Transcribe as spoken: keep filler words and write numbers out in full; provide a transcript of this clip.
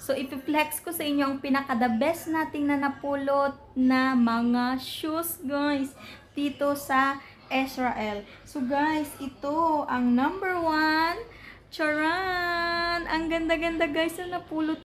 So, ipiflex ko sa inyo ang pinaka-the best nating na napulot na mga shoes, guys, dito sa Israel. So, guys, ito ang number one. Charan! Ang ganda-ganda, guys, na napulot